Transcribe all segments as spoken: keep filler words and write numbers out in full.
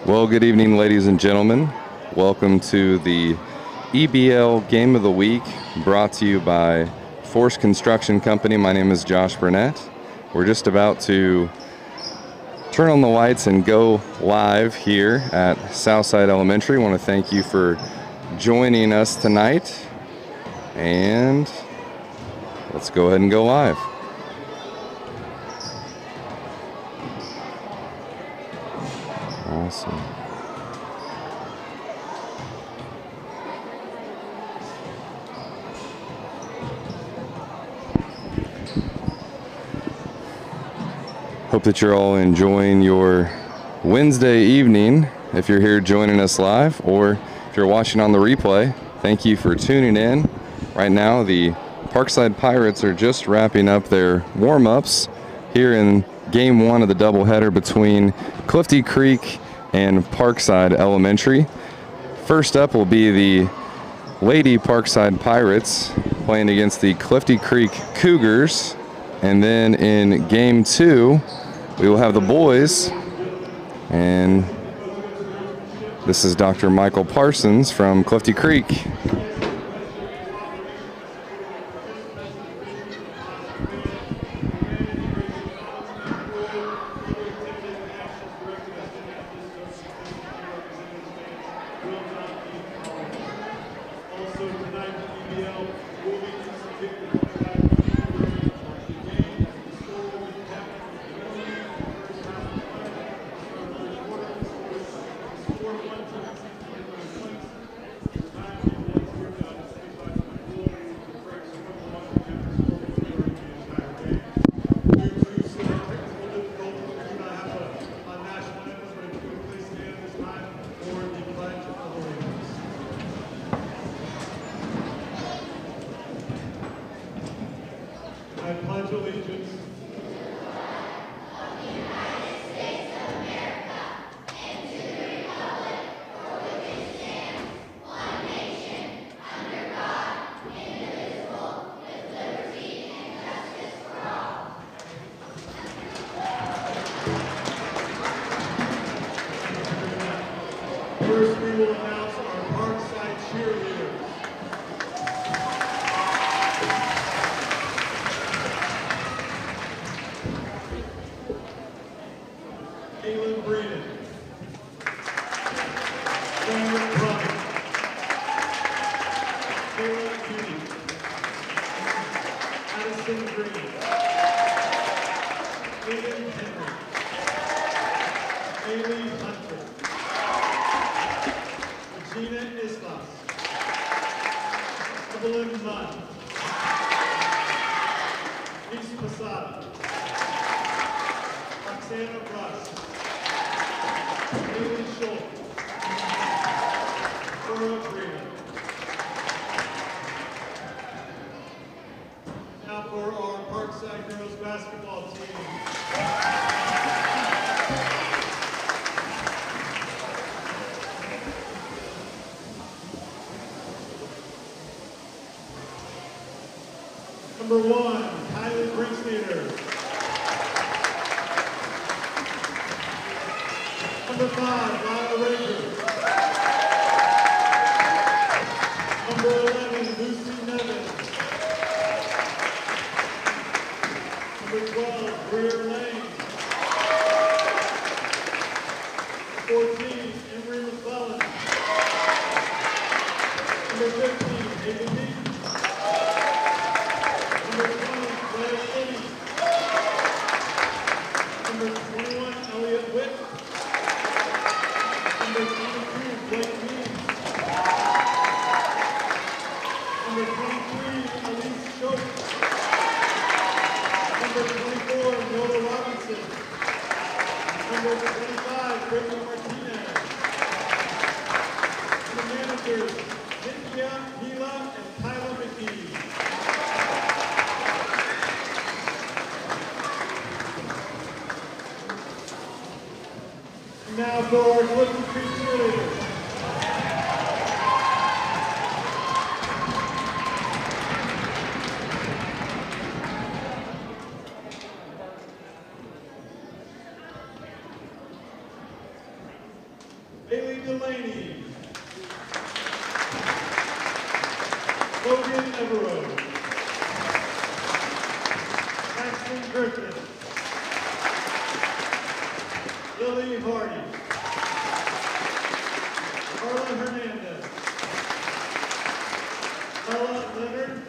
Well, good evening, ladies and gentlemen. Welcome to the E B L Game of the Week, brought to you by Force Construction Company. My name is Josh Burnett. We're just about to turn on the lights and go live here at Southside Elementary. I want to thank you for joining us tonight. And let's go ahead and go live. Awesome. Hope that you're all enjoying your Wednesday evening. If you're here joining us live, or if you're watching on the replay, thank you for tuning in. Right now, the Parkside Pirates are just wrapping up their warm-ups here in game one of the doubleheader between Clifty Creek and Parkside Elementary. First up will be the Lady Parkside Pirates playing against the Clifty Creek Cougars. And then in game two, we will have the boys. And this is Doctor Michael Parsons from Clifty Creek. First, we will announce our Parkside cheerleaders. Caitlin Brennan. Sarah Bryant. Sarah Judy. Addison Green. Aiden Henry. Haley Hunter. Gina Islas, Evelyn Munn, Lisa Posada, Roxana Russ, Haley Schultz, Cora Freeman. Now for our Parkside girls basketball team. Number one, Kylie Brinksteiner. Number five, Lila Ranger. Number eleven, Lucy Nevins. Number twelve, Greer Lane. fourteen, Emery McClellan. Number fifteen, Haven Meek. Number twenty-one, Elliot Witt. Number twenty-two, Blake Mead. Number twenty-three, Elise Schultz. Number twenty-four, Noah Robinson. Number twenty-five, Brittany Martinez. The managers, Cynthia, Mila, and Tyler McGee. Now for our Clifty Creek cheerleaders. Delaney. Logan Everett. Maxine Griffin. Lily Hardy. Carla Hernandez. Carla Leonard.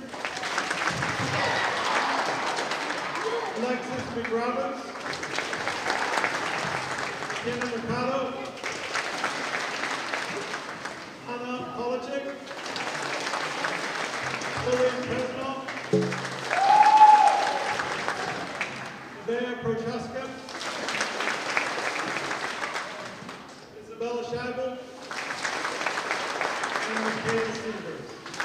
Alexis McRoberts. Kenna Mercado. Anna Polachek. Lillian Pesnall. Bea Prochaska. Isabella Scheibel. And Michaela Sievers.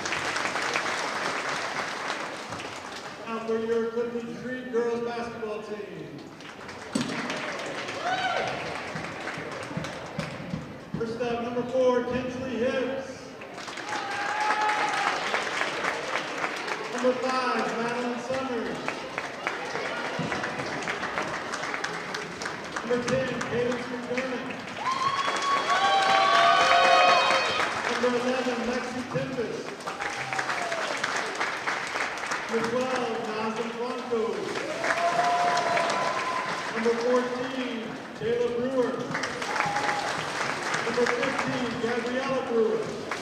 Now for your Clifty Street girls basketball team. First up, number four, Kinsley Hibbs. Number five, Madeline Summers. Number ten, Cadence McDermott. Number eleven, Lexi Tempest. Number twelve, Nazim Blanco. Number fourteen, Taylor Brewer. Number fifteen, Gabriella Brewer.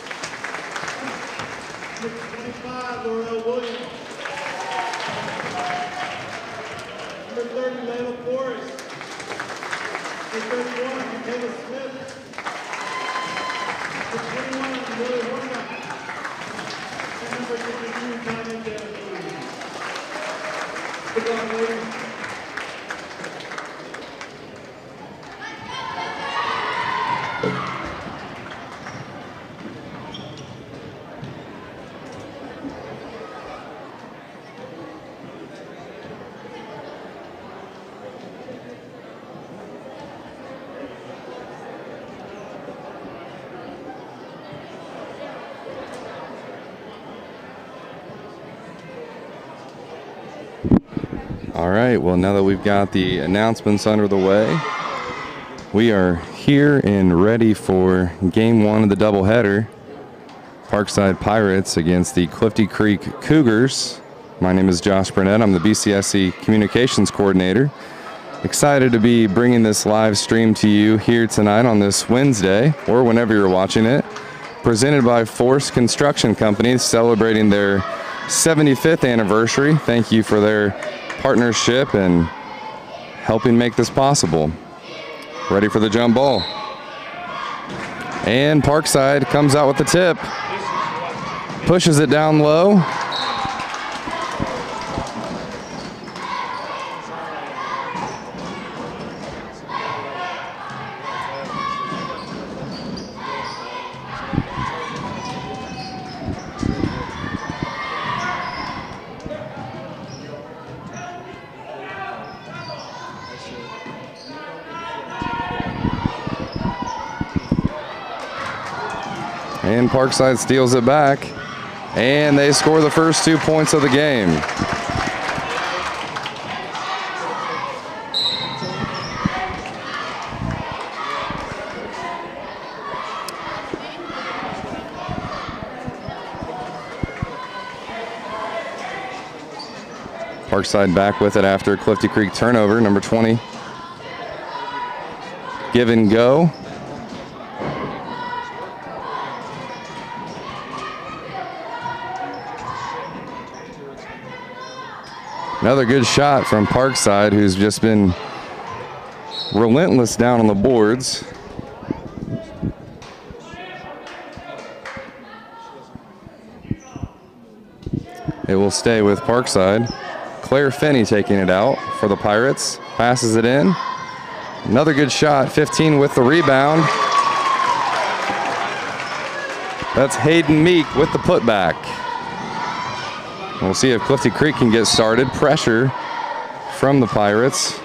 Number twenty-five, Laurel Williams. Number thirty, Layla Forrest. Number thirty-one, Michaela Smith. Number twenty-one, Lily Horvath. And number twenty-two, Tanya Dennis. Good luck, ladies. All right, well, now that we've got the announcements under the way, we are here and ready for game one of the doubleheader. Parkside Pirates against the Clifty Creek Cougars. My name is Josh Burnett. I'm the B C S C Communications Coordinator. Excited to be bringing this live stream to you here tonight on this Wednesday, or whenever you're watching it. Presented by Force Construction Company, celebrating their seventy-fifth anniversary. Thank you for their partnership and helping make this possible. Ready for the jump ball. And Parkside comes out with the tip. Pushes it down low. And Parkside steals it back, and they score the first two points of the game. Parkside back with it after Clifty Creek turnover, number twenty. Give and go. Another good shot from Parkside, who's just been relentless down on the boards. It will stay with Parkside. Claire Finney taking it out for the Pirates. Passes it in. Another good shot, fifteen with the rebound. That's Hayden Meek with the putback. We'll see if Clifty Creek can get started. Pressure from the Pirates.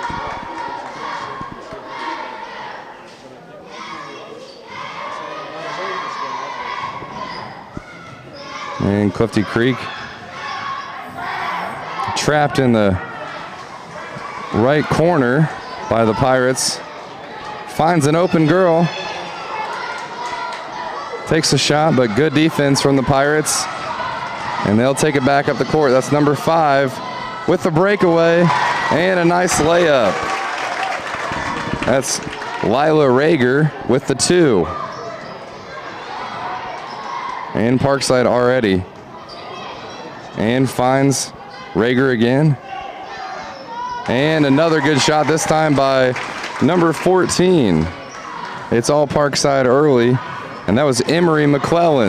And Clifty Creek trapped in the right corner by the Pirates. Finds an open girl. takes a shot, but good defense from the Pirates. And they'll take it back up the court. That's number five with the breakaway and a nice layup. That's Lila Rager with the two. And Parkside already. And finds Rager again. And another good shot, this time by number fourteen. It's all Parkside early, and that was Emery McClellan.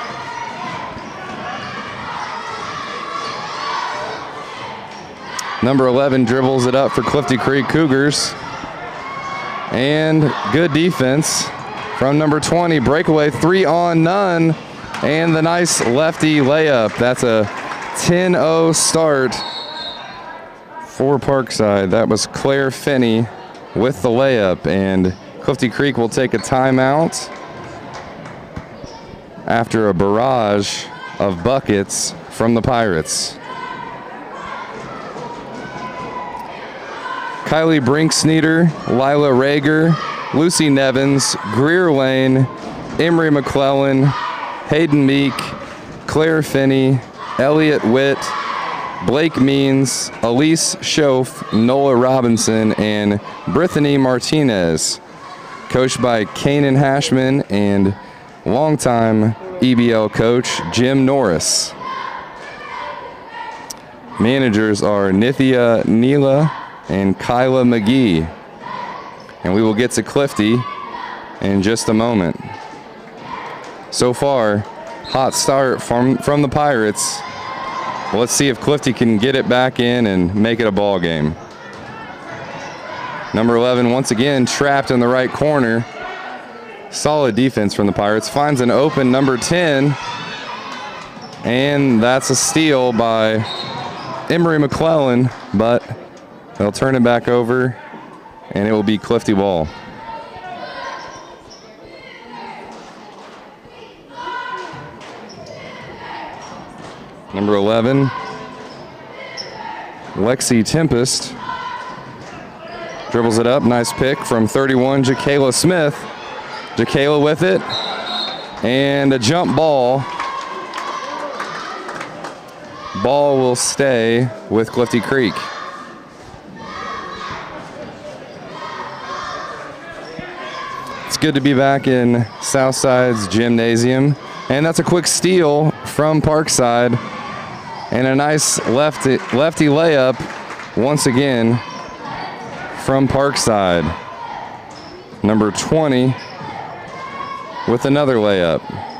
Number eleven dribbles it up for Clifty Creek Cougars. And good defense from number twenty. Breakaway, three on none. And the nice lefty layup. That's a ten oh start for Parkside. That was Claire Finney with the layup. And Clifty Creek will take a timeout after a barrage of buckets from the Pirates. Kylie Brinksneeder, Lila Rager, Lucy Nevins, Greer Lane, Emery McClellan, Hayden Meek, Claire Finney, Elliot Witt, Blake Means, Elise Schoaf, Nola Robinson, and Brittany Martinez. Coached by Kanan Hashman and longtime E B L coach Jim Norris. Managers are Nithya Neela and Kyla McGee. And we will get to Clifty in just a moment. So far, hot start from, from the Pirates. Let's see if Clifty can get it back in and make it a ball game. Number eleven, once again, trapped in the right corner. Solid defense from the Pirates. Finds an open number ten. And that's a steal by Emery McClellan, but they'll turn it back over, and it will be Clifty ball. Number eleven, Lexi Tempest, dribbles it up. Nice pick from thirty-one, Jacayla Smith. Jacayla with it, and a jump ball. Ball will stay with Clifty Creek. It's good to be back in Southside's gymnasium. And that's a quick steal from Parkside. And a nice lefty, lefty layup once again from Parkside. Number twenty with another layup.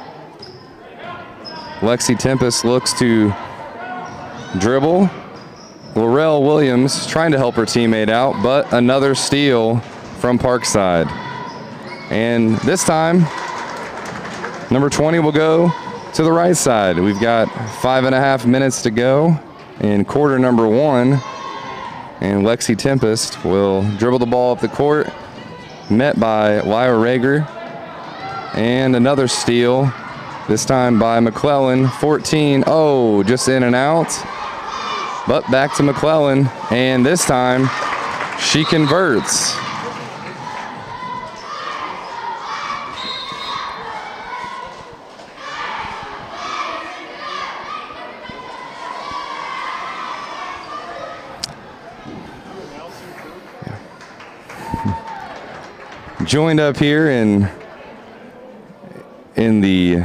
Lexi Tempest looks to dribble. Laurel Williams trying to help her teammate out, but another steal from Parkside. And this time, number twenty will go to the right side. We've got five and a half minutes to go in quarter number one. And Lexi Tempest will dribble the ball up the court, met by Lyra Rager. And another steal, this time by McClellan, fourteen. Oh, just in and out. But back to McClellan, and this time she converts. Joined up here in in the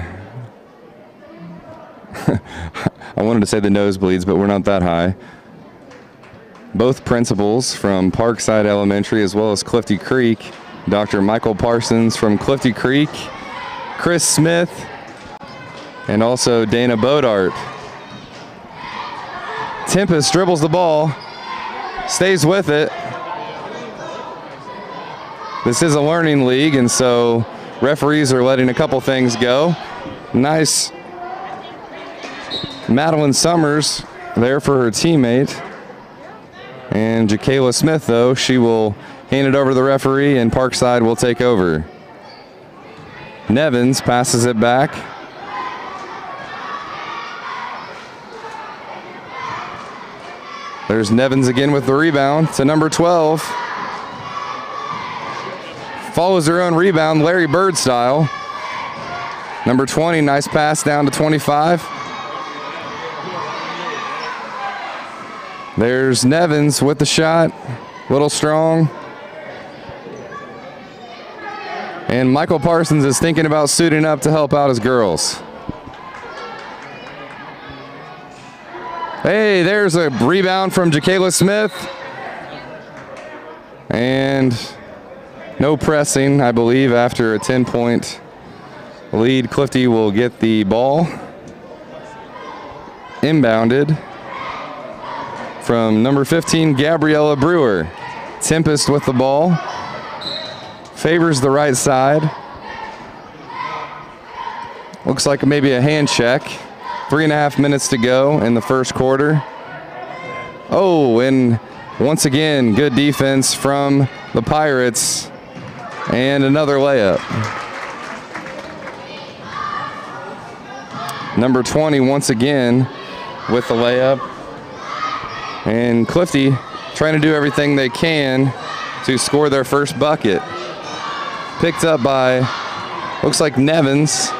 I wanted to say the nosebleeds, but we're not that high. Both principals from Parkside Elementary as well as Clifty Creek. Doctor Michael Parsons from Clifty Creek, Chris Smith, and also Dana Bodart. Tempest dribbles the ball, stays with it. This is a learning league, and so referees are letting a couple things go. Nice Madeline Summers there for her teammate. And Jacayla Smith, though, she will hand it over to the referee, and Parkside will take over. Nevins passes it back. There's Nevins again with the rebound to number twelve. Follows her own rebound, Larry Bird style. Number twenty, nice pass down to twenty-five. There's Nevins with the shot, little strong. And Michael Parsons is thinking about suiting up to help out his girls. Hey, there's a rebound from Jacayla Smith. And no pressing, I believe, after a ten-point lead. Clifty will get the ball inbounded from number fifteen, Gabriella Brewer. Tempest with the ball. Favors the right side. Looks like maybe a hand check. Three and a half minutes to go in the first quarter. Oh, and once again, good defense from the Pirates. And another layup. Number twenty once again with the layup. And Clifty trying to do everything they can to score their first bucket. Picked up by, looks like Nevins.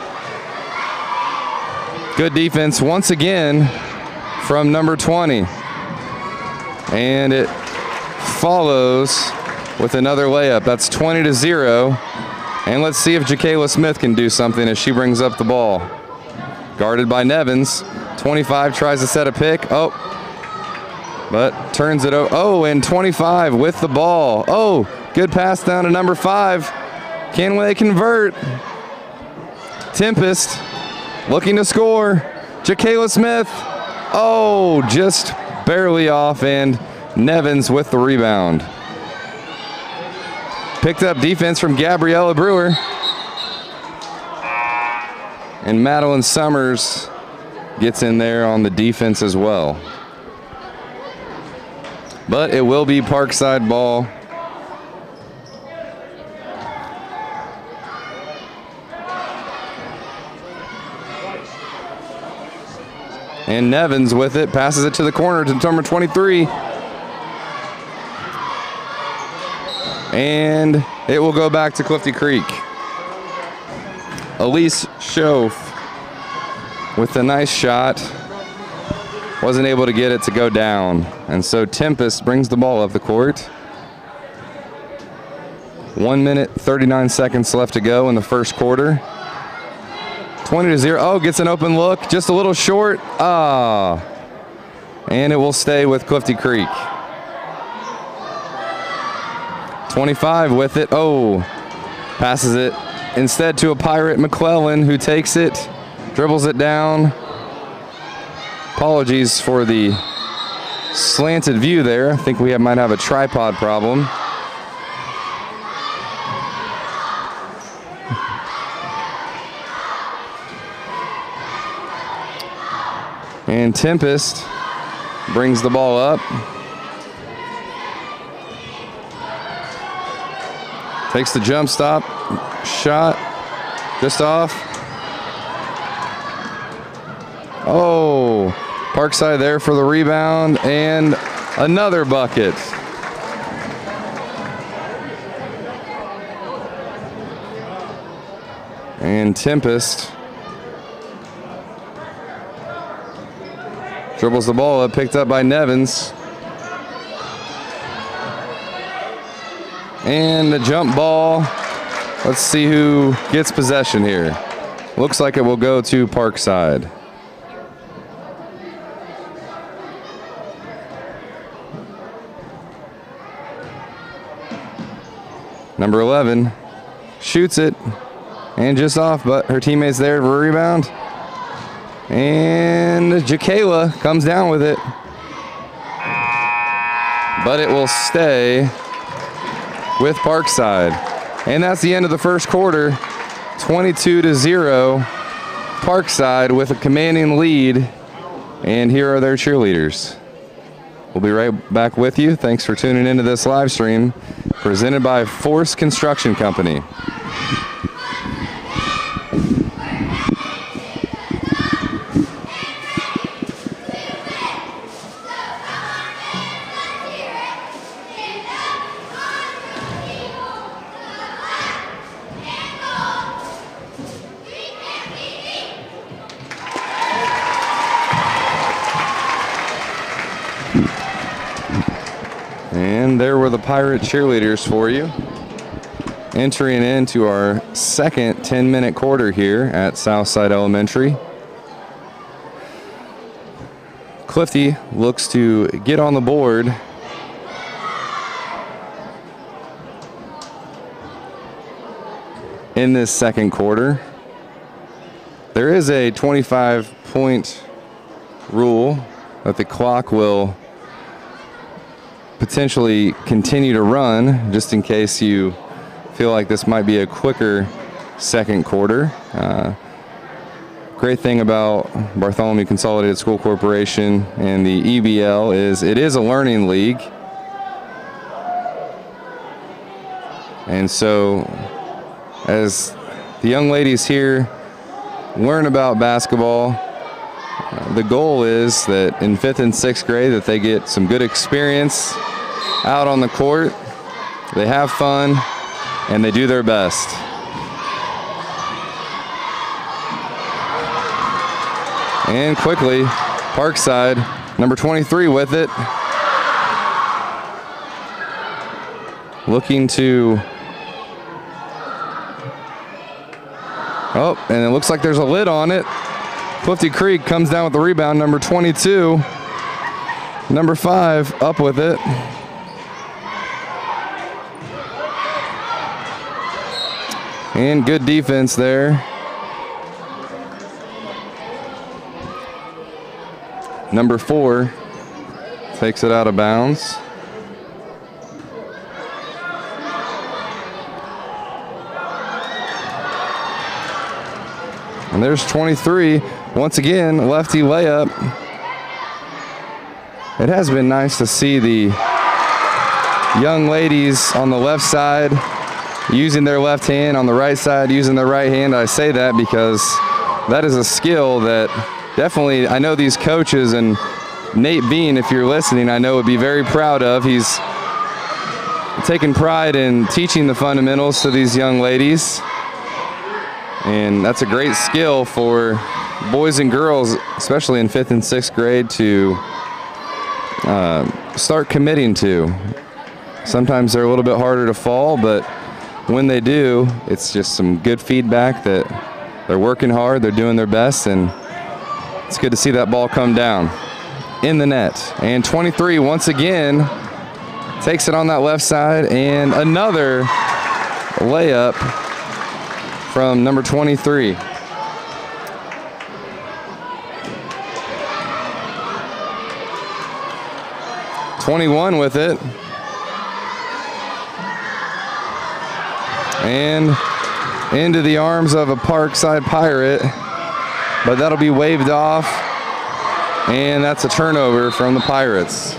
Good defense once again from number twenty. And it follows with another layup. That's twenty to zero. And let's see if Jacayla Smith can do something as she brings up the ball. Guarded by Nevins. twenty-five tries to set a pick. Oh, but turns it over. Oh, and twenty-five with the ball. Oh, good pass down to number five. Can they convert? Tempest looking to score. Jacayla Smith. Oh, just barely off, and Nevins with the rebound. Picked up defense from Gabriella Brewer. And Madeline Summers gets in there on the defense as well. But it will be Parkside ball. And Nevins with it, passes it to the corner to number twenty-three. And it will go back to Clifty Creek. Elise Schoaf with a nice shot. Wasn't able to get it to go down. And so Tempest brings the ball up the court. One minute, thirty-nine seconds left to go in the first quarter. twenty to zero. Oh, gets an open look. Just a little short. Ah. And it will stay with Clifty Creek. twenty-five with it. Oh. Passes it instead to a Pirate, McClellan, who takes it. Dribbles it down. Apologies for the slanted view there. I think we have, might have a tripod problem. And Tempest brings the ball up. Takes the jump stop. Shot. Just off. Oh, Parkside there for the rebound. And another bucket. And Tempest dribbles the ball up, picked up by Nevins. And the jump ball. Let's see who gets possession here. Looks like it will go to Parkside. Number eleven shoots it and just off, but her teammate's there for a rebound. And Jacayla comes down with it. But it will stay with Parkside. And that's the end of the first quarter. twenty-two to zero. Parkside with a commanding lead. And here are their cheerleaders. We'll be right back with you. Thanks for tuning into this live stream presented by Force Construction Company. And there were the Pirate cheerleaders for you. Entering into our second ten minute quarter here at Southside Elementary. Clifty looks to get on the board. In this second quarter. There is a twenty-five point rule that the clock will potentially continue to run just in case you feel like this might be a quicker second quarter. Uh, great thing about Bartholomew Consolidated School Corporation and the E B L is it is a learning league. And so as the young ladies here learn about basketball, uh, the goal is that in fifth and sixth grade that they get some good experience out on the court, they have fun, and they do their best. And quickly, Parkside, number twenty-three with it. Looking to, oh, and it looks like there's a lid on it. Clifty Creek comes down with the rebound, number twenty-two. Number five up with it. And good defense there. Number four takes it out of bounds. And there's twenty-three. Once again, lefty layup. It has been nice to see the young ladies on the left side using their left hand, on the right side using their right hand. I say that because that is a skill that definitely I know these coaches, and Nate Bean, if you're listening, I know would be very proud of. He's taken pride in teaching the fundamentals to these young ladies. And that's a great skill for boys and girls, especially in fifth and sixth grade, to uh, start committing to. Sometimes they're a little bit harder to fall, but when they do, it's just some good feedback that they're working hard, they're doing their best, and it's good to see that ball come down in the net. And twenty-three, once again, takes it on that left side, and another layup from number twenty-three. twenty-one with it. And into the arms of a Parkside Pirate, but that'll be waved off, and that's a turnover from the Pirates.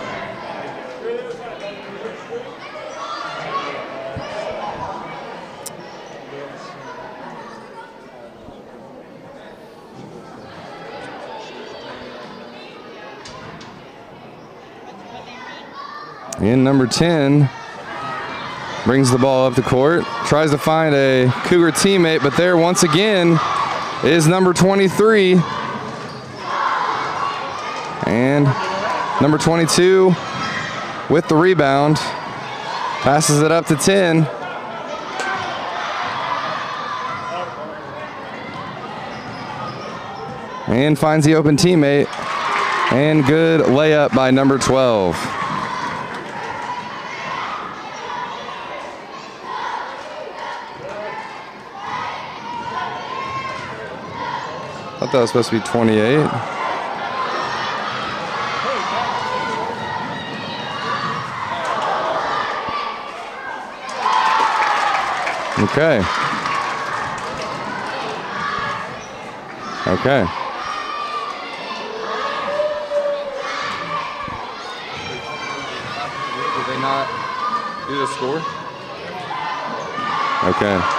And number ten brings the ball up the court, tries to find a Cougar teammate, but there once again is number twenty-three. And number twenty-two with the rebound, passes it up to ten. And finds the open teammate, and good layup by number twelve. I thought that was supposed to be twenty-eight. Okay. Okay. Did they not do the score? Okay.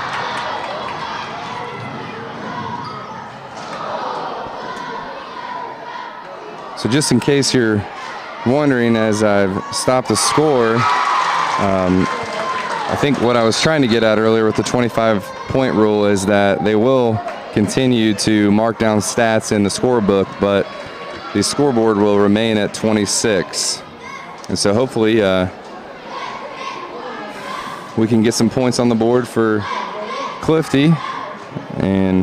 So just in case you're wondering, as I've stopped the score, um, I think what I was trying to get at earlier with the twenty-five point rule is that they will continue to mark down stats in the scorebook, but the scoreboard will remain at twenty-six. And so hopefully uh, we can get some points on the board for Clifty, and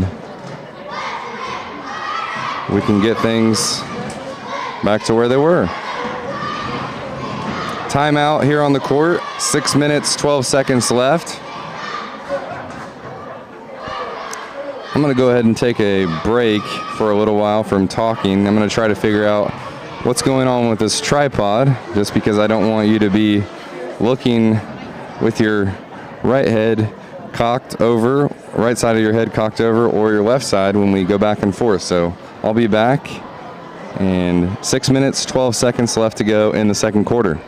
we can get things back to where they were. Timeout here on the court, six minutes, twelve seconds left. I'm gonna go ahead and take a break for a little while from talking. I'm gonna try to figure out what's going on with this tripod, just because I don't want you to be looking with your right head cocked over, right side of your head cocked over, or your left side when we go back and forth. So I'll be back, and six minutes, twelve seconds left to go in the second quarter.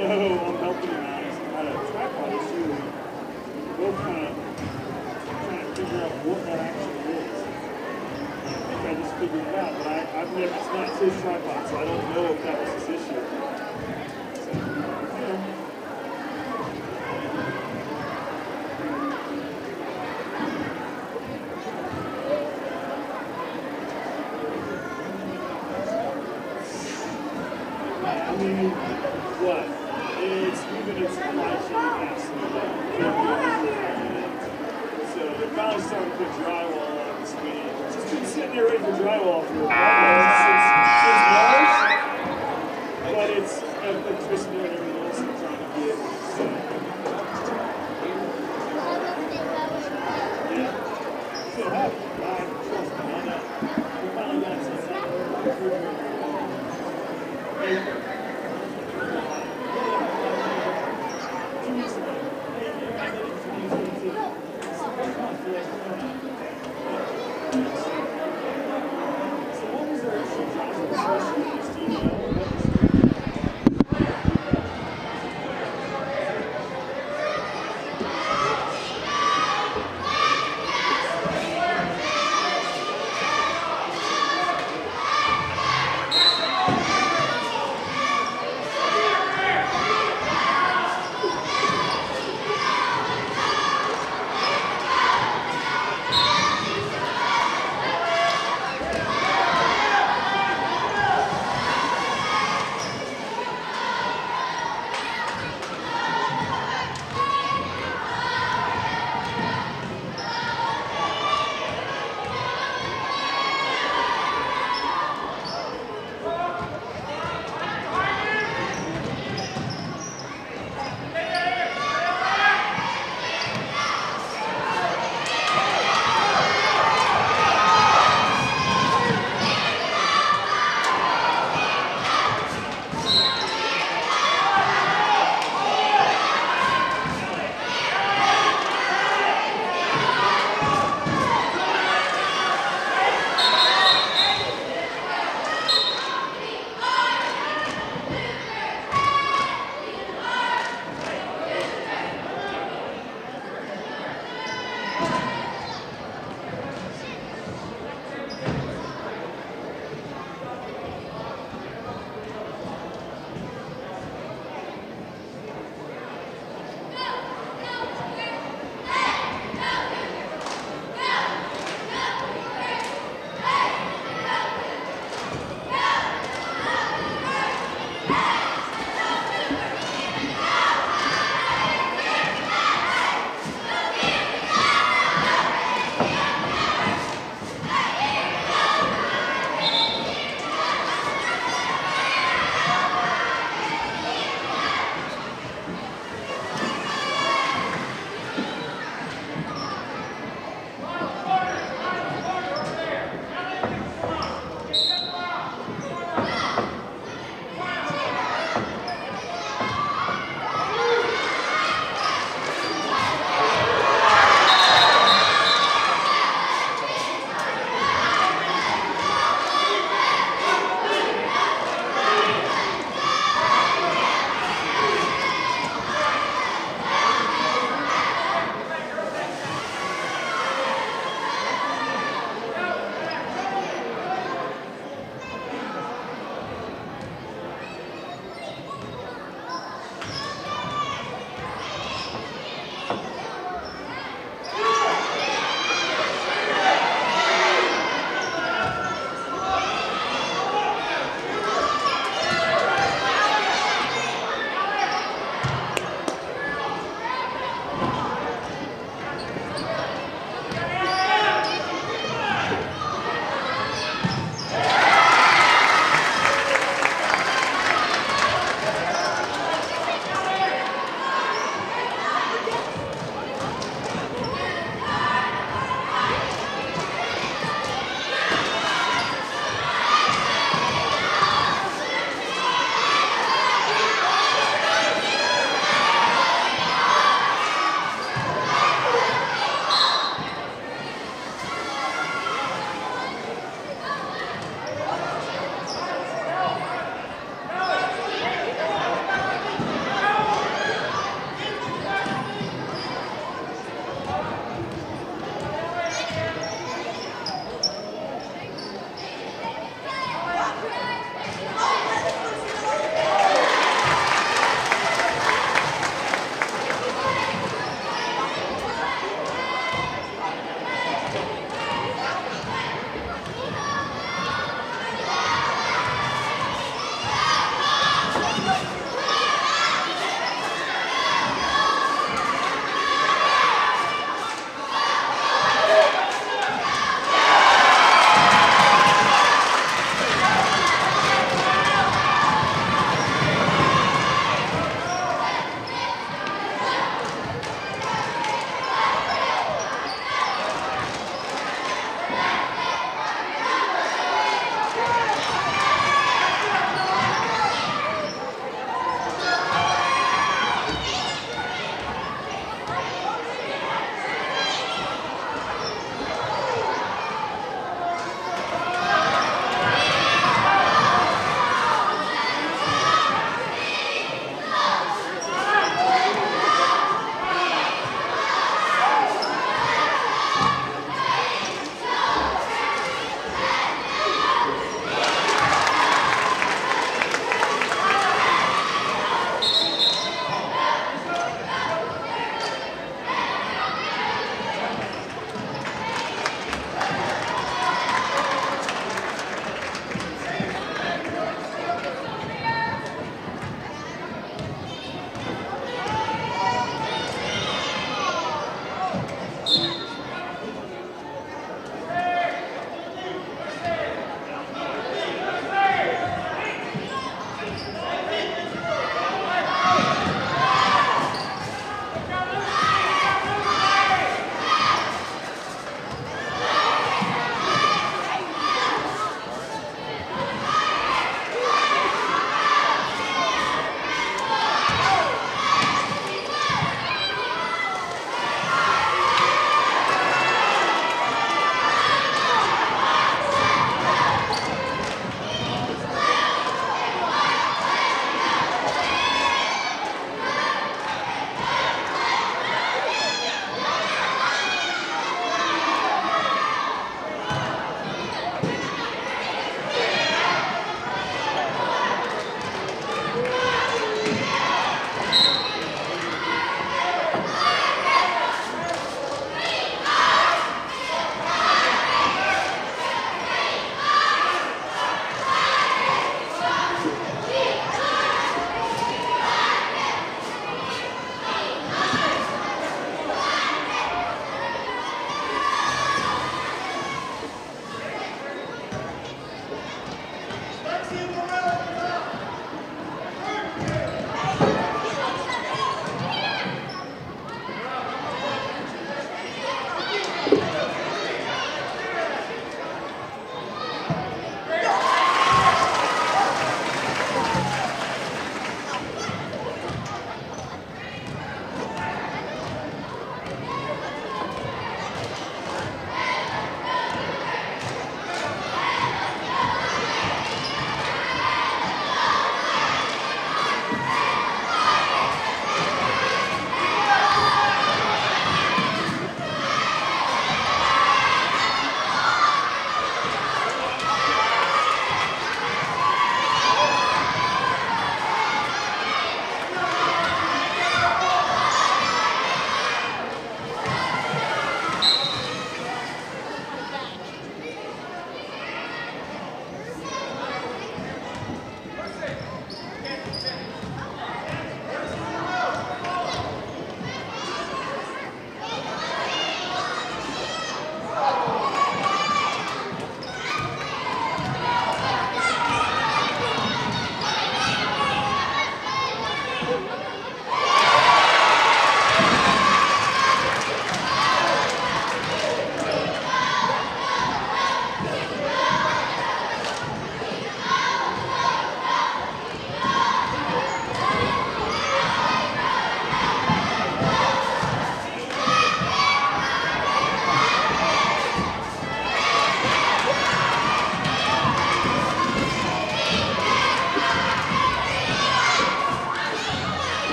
know I'm helping him out. He's had a tripod issue. We're both kind of trying to figure out what that actually is. I think I just figured it out, but I, I've never, it's not his tripod, so I don't know if that was his issue. So, you know. I mean, what? It's even in supply chain absolutely. So they're finally starting to put drywall on this week. It's just been sitting here ready for drywall for a while since, since March. But it's electricity and everything else they're trying to get. So, yeah. So happy. I trust me on that. We finally got some refrigerator.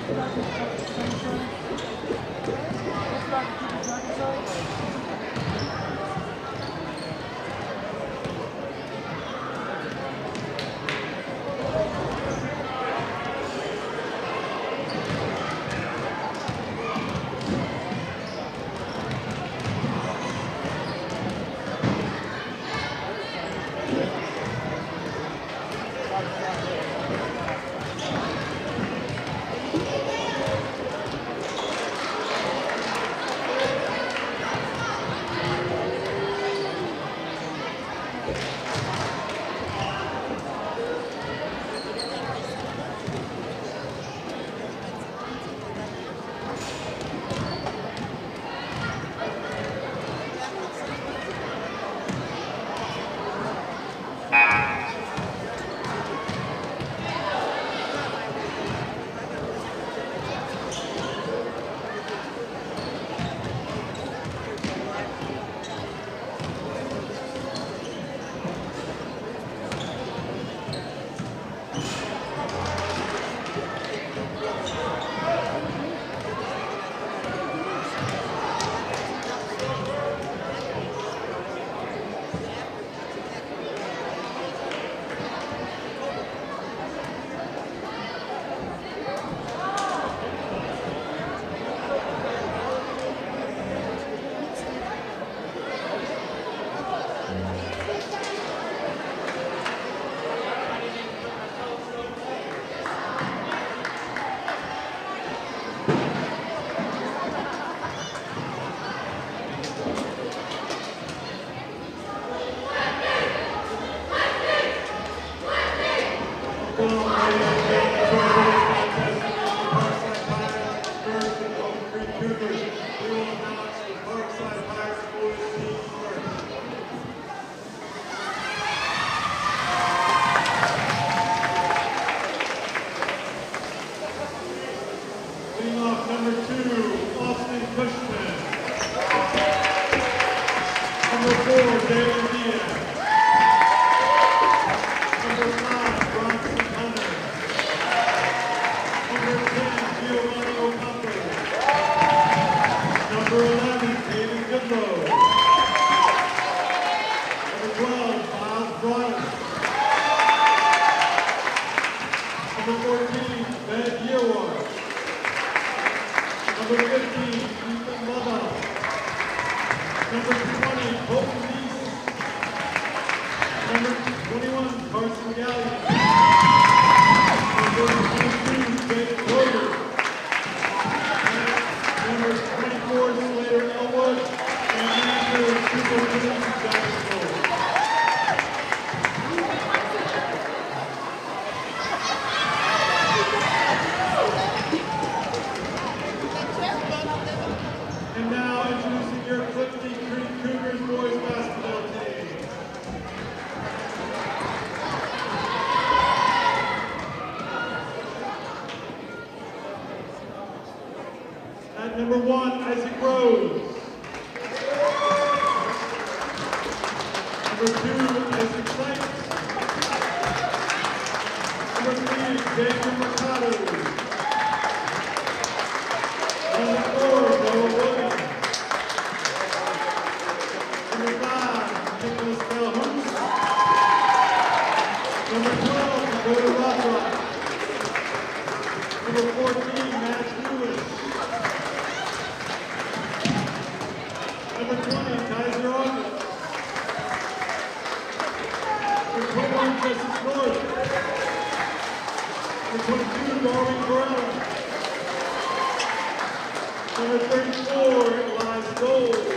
And now introducing your Clifty Cougars boys basketball team. At number one, Isaac Rose. Number two, Isaac Sykes. Number three, Jacob Mercado. Number four, Noah Williams. Number five, Nicholas Calhoun. Number twelve, Dakota Rothrock. Number fourteen, Matt Lewis. Number twenty, Kaiser August. Number twenty-one, Justice North. Number twenty-two, Darwin Brown. Number thirty-four, Elias Gold.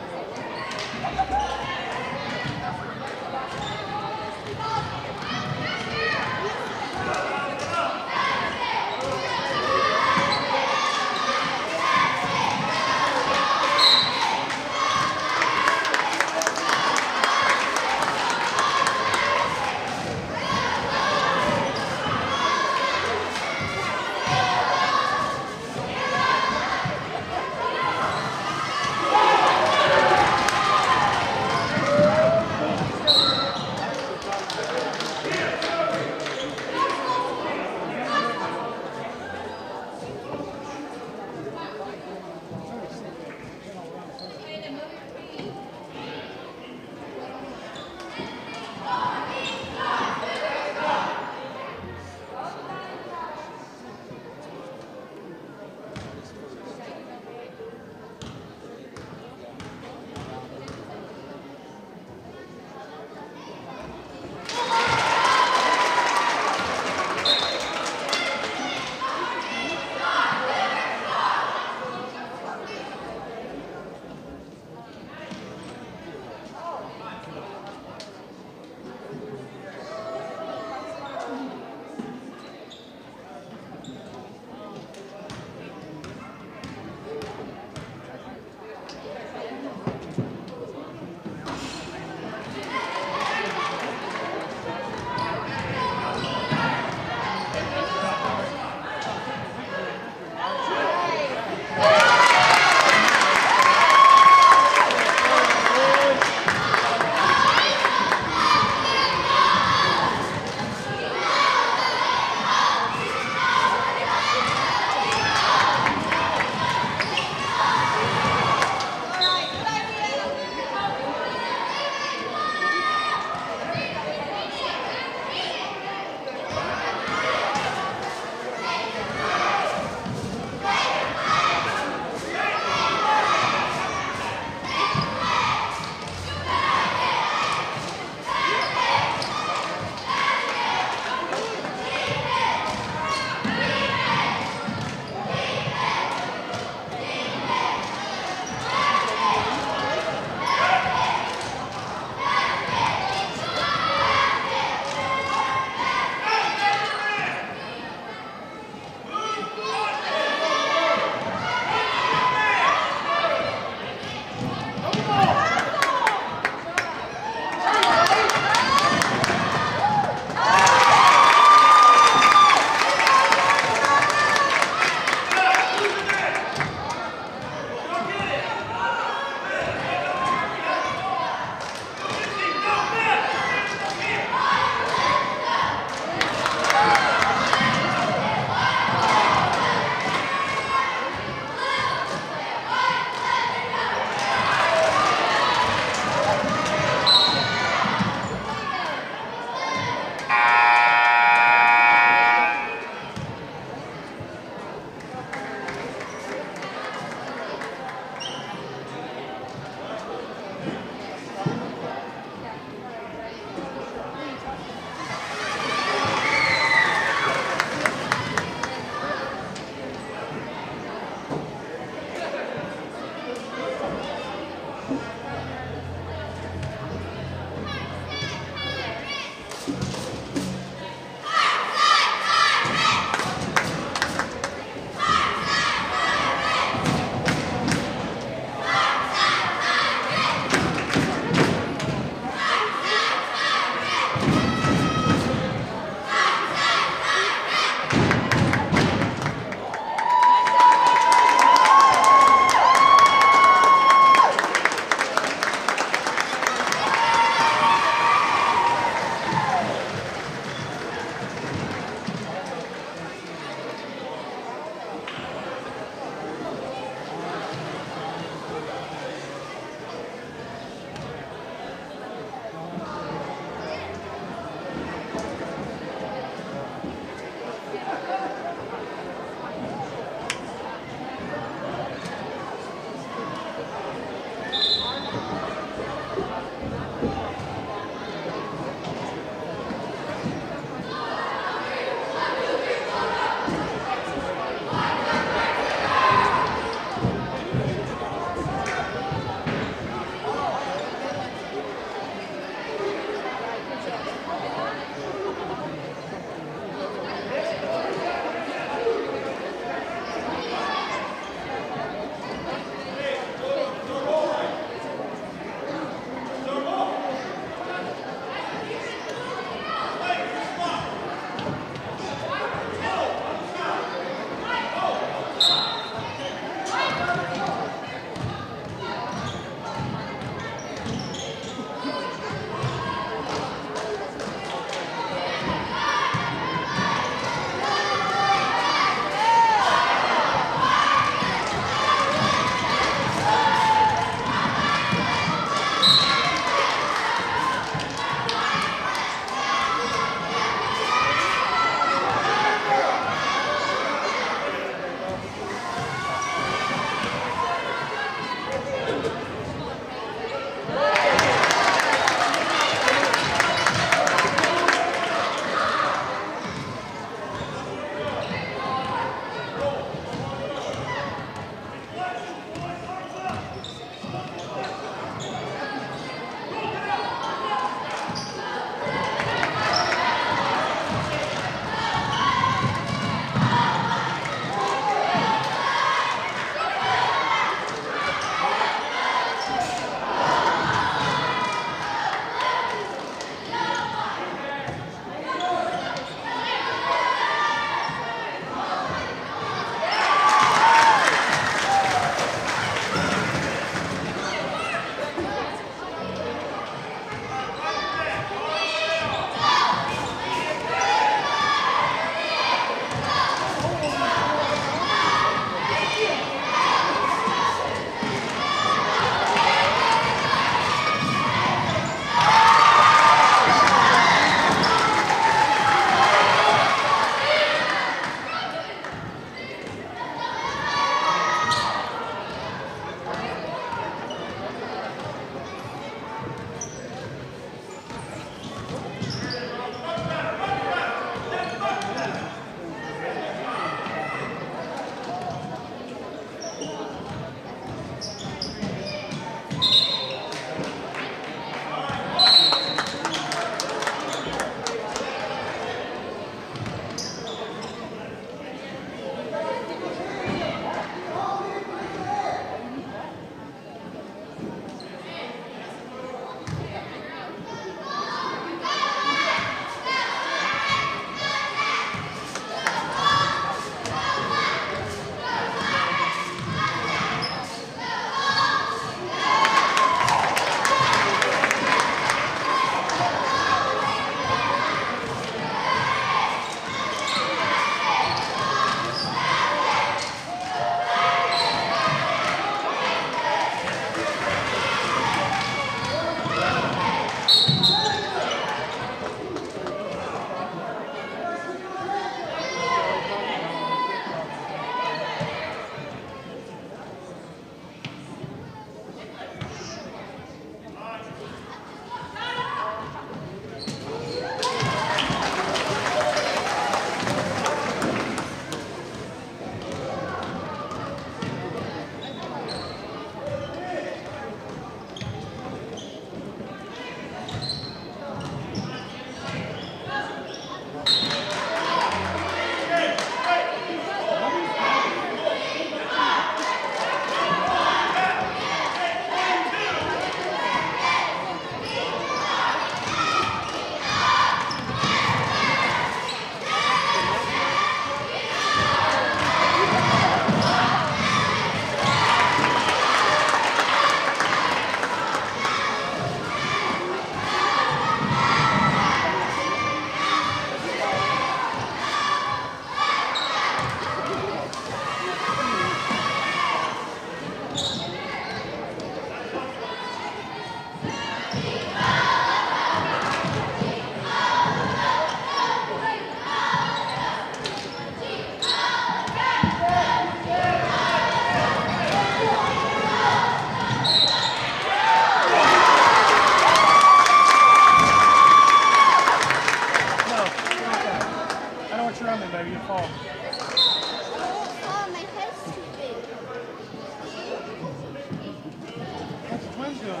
time's going?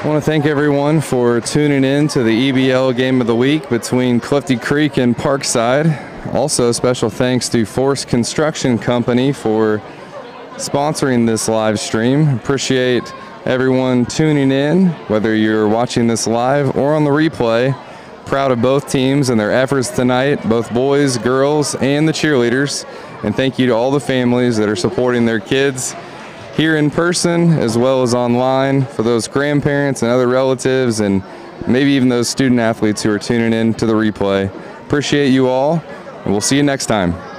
I want to thank everyone for tuning in to the E B L Game of the Week between Clifty Creek and Parkside. Also, special thanks to Force Construction Company for sponsoring this live stream. Appreciate everyone tuning in, whether you're watching this live or on the replay. Proud of both teams and their efforts tonight, both boys, girls, and the cheerleaders. And thank you to all the families that are supporting their kids here in person as well as online, for those grandparents and other relatives, and maybe even those student athletes who are tuning in to the replay. Appreciate you all, and we'll see you next time.